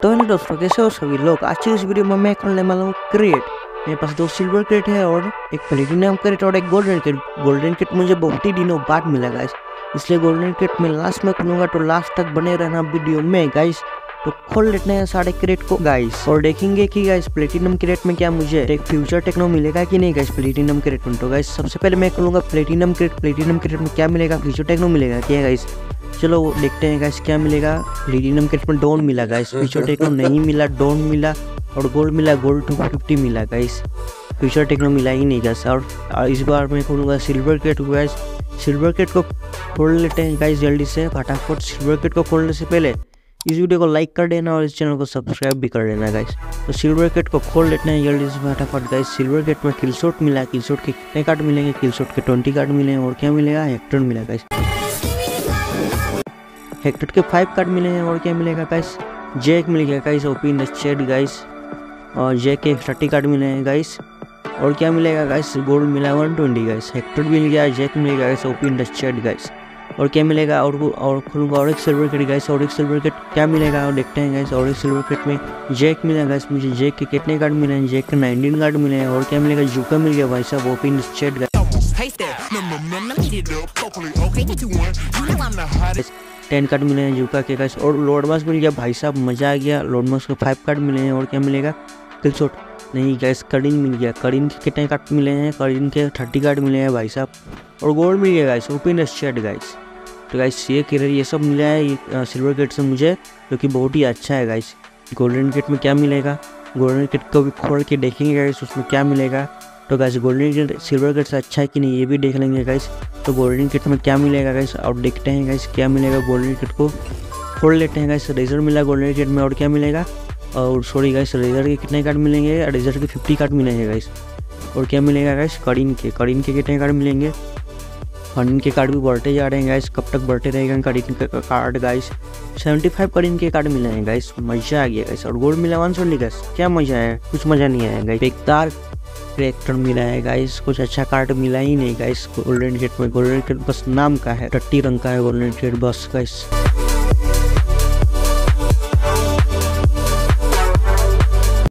तो हेलो दोस्तों, कैसे हो सभी लोग। आज की इस वीडियो में मैं खोलने वाला हूँ क्रेट। मेरे पास 2 सिल्वर क्रेट है और एक प्लेटिनम क्रेट और एक गोल्डन क्रेट। गोल्डन क्रेट मुझे बहुत ही दिनों बाद मिला गाइस, इसलिए गोल्डन क्रेट में लास्ट में खोलूंगा, तो लास्ट तक बने रहना वीडियो में गाइस। तो खोल लेते हैं सारे क्रेट को गाइस और देखेंगे कि गाइस प्लेटिनम क्रेट में क्या मुझे एक फ्यूचर टेक्नो मिलेगा कि नहीं गाइस प्लेटिनम क्रेट में। तो गाइस सबसे पहले मैं खोलूंगा प्लेटिनम क्रेट। प्लेटिनम क्रेट में क्या मिलेगा, फ्यूचर टेक्नो मिलेगा क्या गाइस। चलो देखते हैं गाइस क्या मिलेगा। प्लेटिनम क्रेट में डॉन मिला गाइस, फ्यूचर टेक्नो नहीं मिला, डॉन मिला और गोल्ड मिला, गोल्ड 250 मिला गाइस, फ्यूचर टेक्नो मिला ही नहीं गाइस। और इस बार मैं खोलूंगा silver crate guys. Silver crate को खोल लेते हैं गाइस जल्दी से फटाफट। सिल्वर क्रेट को खोलने से पहले इस वीडियो को लाइक कर देना और इस चैनल को सब्सक्राइब भी कर देना गाइस। तो सिल्वर क्रेट को खोल लेते हैं जल्दी से फटाफट गाइस। सिल्वर क्रेट में किलशॉट मिला, किलशॉट के कितने कार्ड मिलेंगे, किलशॉट के 20 कार्ड मिले और क्या मिलेगा, हेक्टर मिला गाइस। हेक्टर के 5 कार्ड मिले हैं और क्या मिलेगा गाइस, जैक मिल गया guys, OP in the chat guys. और जैक के 30 कार्ड मिले हैं गाइस और क्या मिलेगा गाइस, गोल्ड मिला 120 गाइस। हेक्टर मिल गया, जैक मिल गया guys, OP in the chat guys. और क्या मिलेगा और खोलूंगा और एक सिल्वर क्रेट गाइस। और एक सिल्वर क्रेट क्या मिलेगा और देखते हैं गाइस। और एक सिल्वर क्रेट में जैक मिला गाइस, मुझे जैक के कितने कार्ड मिले हैं, जैक के 19 कार्ड मिले हैं और क्या मिलेगा, जूका मिल गया भाई साहब, OP in the chat guys. 10 card मिले हैं जूका के गाइस और लोड मास मिल गया भाई साहब, मजा आ गया। लोड मास के 5 कार्ड मिले हैं और क्या मिलेगा, किलशॉट नहीं गाइस, करीन मिल गया। करीन के कितने कार्ड मिले हैं, करीन के 30 कार्ड मिले हैं भाई साहब और गोल्ड मिल गया guys, OP in the chat guys. तो गाइस ये सब मिला है सिल्वर क्रेट से मुझे, जो कि बहुत ही अच्छा है गाइस। गोल्डन क्रेट में क्या मिलेगा, गोल्डन क्रेट को भी खोल के देखेंगे गाइस उसमें क्या मिलेगा। तो guys golden crate silver crate से अच्छा है कि नहीं ये भी देख लेंगे गाइस। तो गोल्डन क्रेट में क्या मिलेगा गाइस और देखते हैं गाइस क्या मिलेगा। गोल्डन क्रेट को खोल लेते हैं गाइस। रेजर मिला गोल्डन क्रेट में और क्या मिलेगा, और सॉरी गाइस रेजर के कितने कार्ड मिलेंगे, रेजर के 50 कार्ड मिलेंगे गाइस। और क्या मिलेगा गाइस, करीन के कितने कार्ड मिलेंगे। करीन के कार्ड भी बढ़ते जा रहे हैं गाइस, कब तक बढ़ते रहेगा करीन के कार्ड गाइस। 75 करीन के कार्ड मिले हैं गाइस, मजा आ गया गाइस। और गोल्ड मिला 120 गाइस, क्या मजा है, कुछ मजा नहीं आया गाइस। बेकार कैरेक्टर मिला है गाइस, कुछ अच्छा कार्ड मिला ही नहीं गाइस। गोल्डन क्रेट में गोल्डन क्रेट बस नाम का है, टट्टी रंग का है गोल्डन क्रेट बस गाइस।